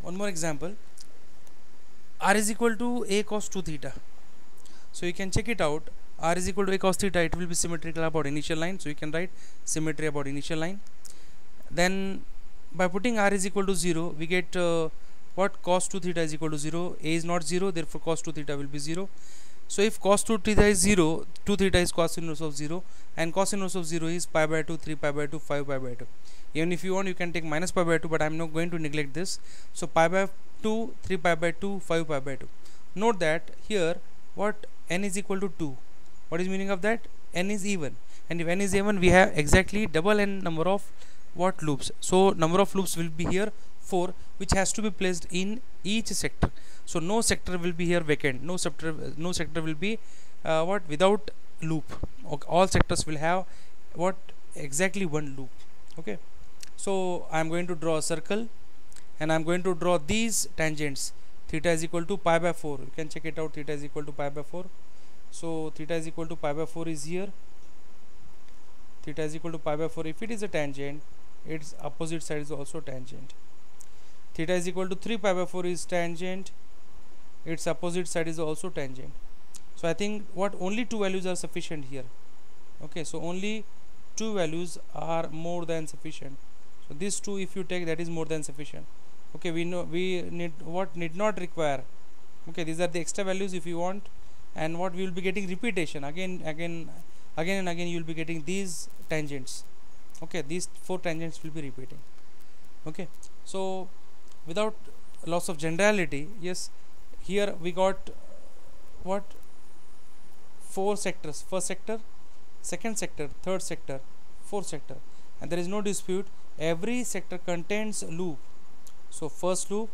one more example. R is equal to a cos 2 theta. So you can check it out. R is equal to a cos theta. It will be symmetrical about initial line. So you can write symmetry about initial line. Then by putting R is equal to 0, we get what? Cos 2 theta is equal to 0. A is not 0, therefore cos 2 theta will be 0. So if cos 2 theta is 0, 2 theta is cos inverse of 0, and cos inverse of 0 is pi by 2, 3 pi by 2, 5 pi by 2. Even if you want, you can take minus pi by 2, but I am not going to neglect this. So pi by 2, 3 pi by 2, 5 pi by 2. Note that here what? N is equal to 2. What is meaning of that? N is even, and if n is even, we have exactly double n number of what? Loops. So number of loops will be here 4, which has to be placed in each sector. So no sector will be here vacant. No sector will be what? Without loop. Okay, all sectors will have what? Exactly one loop. Okay. So I am going to draw a circle, and I am going to draw these tangents. Theta is equal to pi by 4. You can check it out. Theta is equal to pi by 4. So theta is equal to pi by 4 is here. Theta is equal to pi by 4. If it is a tangent, its opposite side is also tangent. Theta is equal to 3 pi by 4 is tangent. Its opposite side is also tangent. So I think what? Only two values are sufficient here. Okay, so only two values are more than sufficient. So these two, if you take, that is more than sufficient. Okay, we know we need what? Need not require. Okay, these are the extra values if you want, and what we will be getting repetition again and again. You will be getting these tangents. Okay, these 4 tangents will be repeating. Okay, so without loss of generality, yes, here we got what? 4 sectors. First sector, second sector, third sector, fourth sector, and there is no dispute. Every sector contains a loop. So first loop,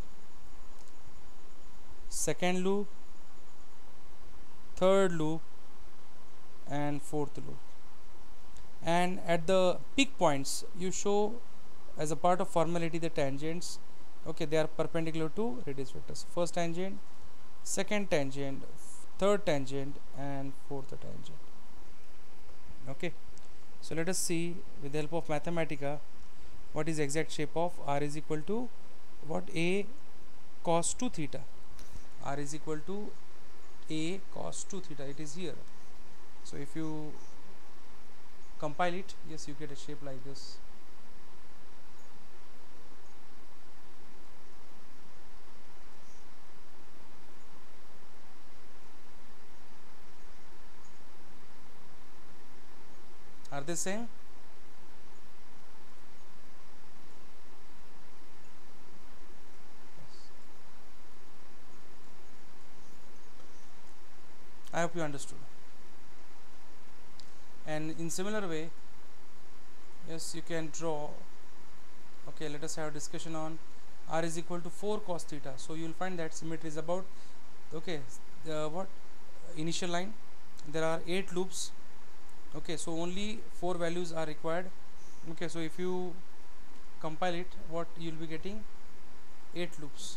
second loop, third loop, and fourth loop. And at the peak points, you show as a part of formality the tangents. Okay, they are perpendicular to radius vectors. First tangent, second tangent, third tangent, and fourth tangent. Okay, so let us see with the help of Mathematica what is exact shape of R is equal to what? A cos 2 theta. R is equal to A cos 2 theta. It is here. So if you compile it, yes, you get a shape like this. Are they same? Yes. I hope you understood. And in similar way, yes, you can draw. Okay, let us have a discussion on R is equal to 4 cos theta. So you will find that symmetry is about, okay, the what? Initial line. There are 8 loops. Okay, so only 4 values are required. Okay, so if you compile it, what you will be getting? 8 loops.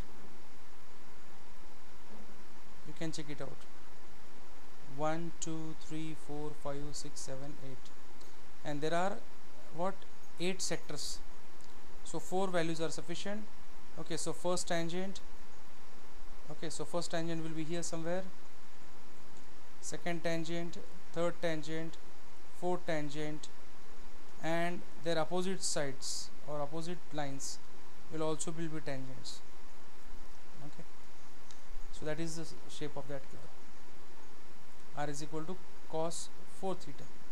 You can check it out. 1, 2, 3, 4, 5, 6, 7, 8, and there are what? 8 sectors. So 4 values are sufficient. Okay, so first tangent. Okay, so first tangent will be here somewhere. Second tangent, third tangent, fourth tangent, and their opposite sides or opposite lines will also be tangents. Okay, so that is the shape of that curve. R is equal to cos 4 theta.